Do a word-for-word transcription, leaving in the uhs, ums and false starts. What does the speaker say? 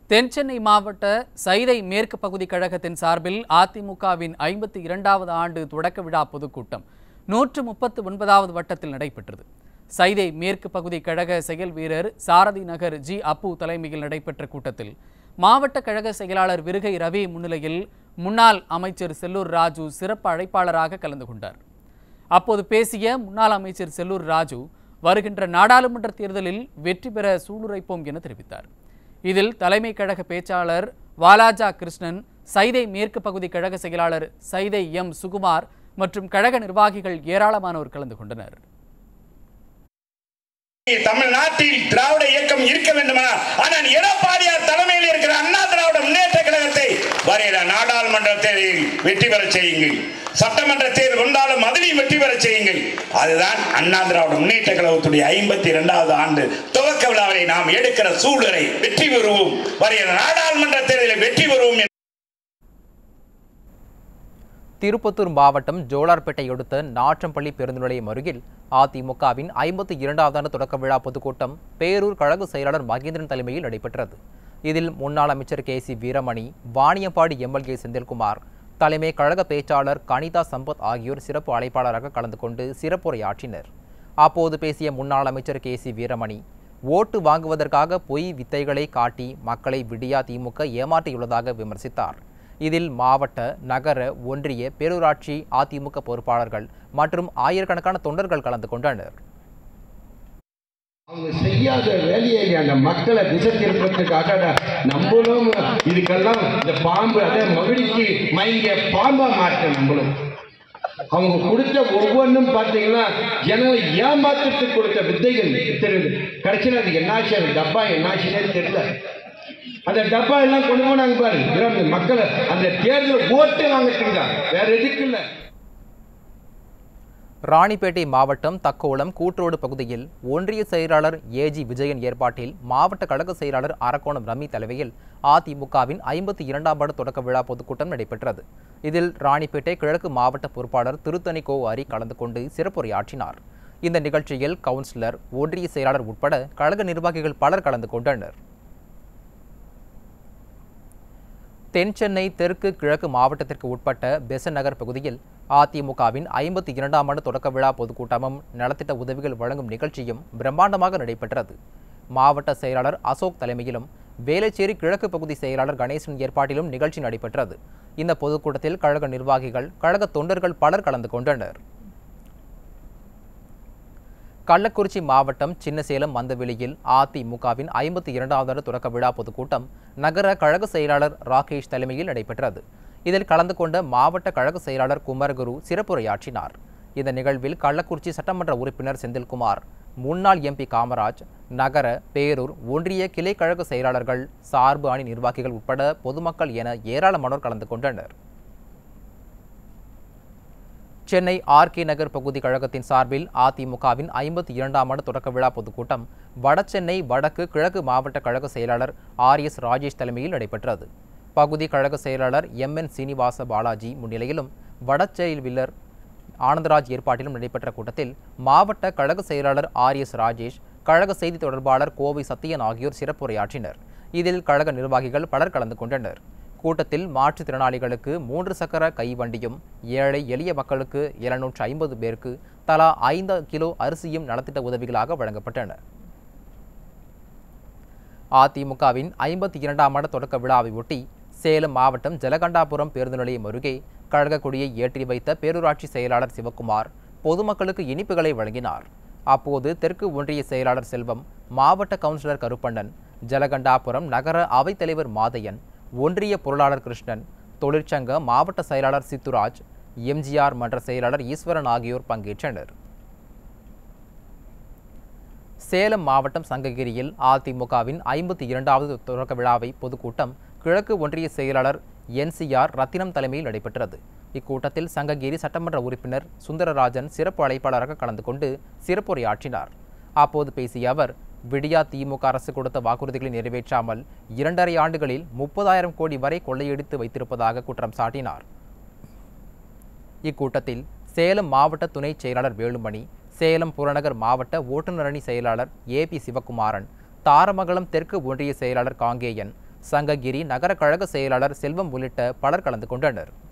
தென்சென்னை மாவட்ட சைதை மேற்கு பகுதி கழகத்தின் சார்பில் அதிமுகவின் ஐம்பத்தி இரண்டாவது ஆண்டு தொடக்க விழா பொதுக்கூட்டம் நூற்று முப்பத்து ஒன்பதாவது வட்டத்தில் நடைபெற்றது. சைதை மேற்கு பகுதி கழக செயல் வீரர் சாரதி நகர் ஜி அப்பு தலைமையில் நடைபெற்ற கூட்டத்தில் மாவட்ட கழக செயலாளர் விருகை ரவி முன்னிலையில் முன்னாள் அமைச்சர் செல்லூர் ராஜு சிறப்பு அழைப்பாளராக கலந்து கொண்டார். அப்போது பேசிய முன்னாள் அமைச்சர் செல்லூர் ராஜு வருகின்ற நாடாளுமன்ற தேர்தலில் வெற்றி பெற சூளுரைப்போம் என தெரிவித்தார். இதில் தலைமை கழக பேச்சாளர் வாலாஜா கிருஷ்ணன், சைதை மேற்கு பகுதி கழக செயலாளர் சைதை எம் சுகுமார் மற்றும் கழக நிர்வாகிகள் ஏராளமானோர் கலந்து கொண்டனர். தமிழ்நாட்டில் திராவிட இயக்கம் இருக்க வேண்டுமானால் ஆனால் எடப்பாடியார் தலைமையில் இருக்கிற அண்ணா திராவிட முன்னேற்ற கழகத்தை வருகிற நாடாளுமன்ற தேர்தலில் வெற்றி பெற செய்யுங்கள், சட்டமன்ற தேர்தல் கொண்டாலும் அதிலையும் வெற்றி பெற செய்யுங்கள். அதுதான் அண்ணா திராவிட முன்னேற்ற கழகத்துடைய ஐம்பத்தி இரண்டாவது ஆண்டு துவக்க விழாவை நாம் எடுக்கிற சூழலை வெற்றி பெறுவோம், வருகிற நாடாளுமன்ற தேர்தலில் வெற்றி பெறுவோம். திருப்பத்தூர் மாவட்டம் ஜோலார்பேட்டை அடுத்த நாற்றம்பள்ளி பேருந்து நிலையம் அருகில் அதிமுகவின் ஐம்பத்தி இரண்டாவது ஆண்டு தொடக்க விழா பொதுக்கூட்டம் பேரூர் கழக செயலாளர் மகேந்திரன் தலைமையில் நடைபெற்றது. இதில் முன்னாள் அமைச்சர் K C Veeramani, Vaniyambadi MLA Senthilkumar, தலைமை கழக பேச்சாளர் கனிதா சம்பத் ஆகியோர் சிறப்பு அழைப்பாளராக கலந்து கொண்டு சிறப்புரையாற்றினர். அப்போது பேசிய முன்னாள் அமைச்சர் கே சி வீரமணி, ஓட்டு வாங்குவதற்காக பொய் வித்தைகளை காட்டி மக்களை விடியா திமுக ஏமாற்றியுள்ளதாக விமர்சித்தார். இதில் மாவட்ட, நகர, ஒன்றிய, பேரூராட்சி அதிமுக பொறுப்பாளர்கள் மற்றும் ஆயிரக்கணக்கான தொண்டர்கள் கலந்து கொண்டனர். அவங்க செய்யாத வேலையை அந்த மக்களை திசை திருப்பத்துக்காக நம்மளும் இதுக்கெல்லாம் இந்த பாம்பு அதே மகிழ்ச்சி மயங்கிய பாம்பா மாற்ற நம்மளும் அவங்க கொடுத்த ஒவ்வொன்றும் பார்த்தீங்கன்னா ஜனங்களை ஏமாற்றத்துக்கு கொடுத்த வித்தைகள் தெரியுது. கடைசியில் அது என்னாச்சு, அந்த டப்பா என்னாச்சுன்னே தெரியல. அந்த டப்பா எல்லாம் கொண்டு போனாங்க பாருங்க, மக்களை அந்த தேர்தல் ஓட்டு வாங்கிட்டு வேற எதுக்கு இல்லை. ராணிப்பேட்டை மாவட்டம் தக்கோலம் கூற்றோடு பகுதியில் ஒன்றிய செயலாளர் ஏஜி விஜயன் ஏற்பாட்டில் மாவட்ட கழக செயலாளர் அரக்கோணம் ரமி தலைமையில் அதிமுகவின் ஐம்பத்தி இரண்டாம் ஆண்டு தொடக்க விழா பொதுக்கூட்டம் நடைபெற்றது. இதில் ராணிப்பேட்டை கிழக்கு மாவட்ட பொறுப்பாளர் திருத்தணி கோ அரி கலந்து கொண்டு சிறப்புரையாற்றினார். இந்த நிகழ்ச்சியில் கவுன்சிலர், ஒன்றிய செயலாளர் உட்பட கழக நிர்வாகிகள் பலர் கலந்து கொண்டனர். தென்சென்னை தெற்கு கிழக்கு மாவட்டத்திற்கு உட்பட்ட பெசன் நகர் பகுதியில் அதிமுகவின் ஐம்பத்தி இரண்டாம் ஆண்டு தொடக்க விழா பொதுக்கூட்டமும் நலத்திட்ட உதவிகள் வழங்கும் நிகழ்ச்சியும் பிரம்மாண்டமாக நடைபெற்றது. மாவட்ட செயலாளர் அசோக் தலைமையிலும் வேளச்சேரி கிழக்கு பகுதி செயலாளர் கணேசன் ஏற்பாட்டிலும் நிகழ்ச்சி நடைபெற்றது. இந்த பொதுக்கூட்டத்தில் கழக நிர்வாகிகள், கழக தொண்டர்கள் பலர் கலந்து கொண்டனர். கள்ளக்குறிச்சி மாவட்டம் சின்னசேலம் மந்தவெளியில் அதிமுகவின் ஐம்பத்தி இரண்டாவது ஆண்டு தொடக்க விழா பொதுக்கூட்டம் நகர கழக செயலாளர் ராகேஷ் தலைமையில் நடைபெற்றது. இதில் கலந்து கொண்ட மாவட்ட கழக செயலாளர் குமரகுரு சிறப்புரையாற்றினார். இந்த நிகழ்வில் கள்ளக்குறிச்சி சட்டமன்ற உறுப்பினர் செந்தில்குமார், முன்னாள் எம்பி காமராஜ், நகர, பேரூர், ஒன்றிய கிளை கழக செயலாளர்கள், சார்பு அணி நிர்வாகிகள் உட்பட பொதுமக்கள் என ஏராளமானோர் கலந்து கொண்டனர். சென்னை ஆர் கே நகர் பகுதி கழகத்தின் சார்பில் அதிமுகவின் ஐம்பத்தி இரண்டாம் ஆண்டு தொடக்க விழா பொதுக்கூட்டம் வடசென்னை வடக்கு கிழக்கு மாவட்ட கழக செயலாளர் ஆர் எஸ் ராஜேஷ் தலைமையில் நடைபெற்றது. பகுதி கழக செயலாளர் எம் என் சீனிவாச பாலாஜி முன்னிலையிலும் வடசெயல்வில்லர் ஆனந்தராஜ் ஏற்பாட்டிலும் நடைபெற்ற கூட்டத்தில் மாவட்ட கழக செயலாளர் ஆர் எஸ் ராஜேஷ், கழக செய்தி தொடர்பாளர் கோவை சத்தியன் ஆகியோர் சிறப்புரையாற்றினர். இதில் கழக நிர்வாகிகள் பலர் கலந்து கொண்டனர். கூட்டத்தில் மாற்றுத்திறனாளிகளுக்கு மூன்று சக்கர கைவண்டியும், ஏழை எளிய மக்களுக்கு இருநூற்று ஐம்பது பேருக்கு தலா ஐந்து கிலோ அரிசியும் நலத்திட்ட உதவிகளாக வழங்கப்பட்டன. அதிமுகவின் ஐம்பத்தி இரண்டாம் ஆண்டு தொடக்க விழாவை ஒட்டி சேலம் மாவட்டம் ஜலகண்டாபுரம் பேருந்து நிலையம் அருகே கழக கொடியை ஏற்றி வைத்த பேரூராட்சி செயலாளர் சிவக்குமார் பொதுமக்களுக்கு இனிப்புகளை வழங்கினார். அப்போது தெற்கு ஒன்றிய செயலாளர் செல்வம், மாவட்ட கவுன்சிலர் கருப்பண்ணன், ஜலகண்டாபுரம் நகர அவைத்தலைவர் மாதையன், ஒன்றிய பொருளாளர் கிருஷ்ணன், தொழிற்சங்க மாவட்ட செயலாளர் சித்துராஜ், எம்ஜிஆர் மன்ற செயலாளர் ஈஸ்வரன் ஆகியோர் பங்கேற்றனர். சேலம் மாவட்டம் சங்ககிரியில் அதிமுகவின் ஐம்பத்தி இரண்டாவது தொடக்க விழாவை பொதுக்கூட்டம் கிழக்கு ஒன்றிய செயலாளர் என்சிஆர் ரத்தினம் தலைமையில் நடைபெற்றது. இக்கூட்டத்தில் சங்ககிரி சட்டமன்ற உறுப்பினர் சுந்தரராஜன் சிறப்பு அழைப்பாளராக கலந்து கொண்டு சிறப்புரையாற்றினார். அப்போது பேசிய அவர், விடியா திமுக அரசு கொடுத்த வாக்குறுதிகளை நிறைவேற்றாமல் இரண்டரை ஆண்டுகளில் முப்பதாயிரம் கோடி வரை கொள்ளையடித்து வைத்திருப்பதாக குற்றம் சாட்டினார். இக்கூட்டத்தில் சேலம் மாவட்ட துணை செயலாளர் வேலுமணி, சேலம் புறநகர் மாவட்ட ஓட்டுநர் அணி செயலாளர் ஏ பி சிவகுமாரன், தாரமங்கலம் தெற்கு ஒன்றிய செயலாளர் காங்கேயன், சங்ககிரி நகர கழக செயலாளர் செல்வம் உள்ளிட்ட பலர் கலந்து கொண்டனர்.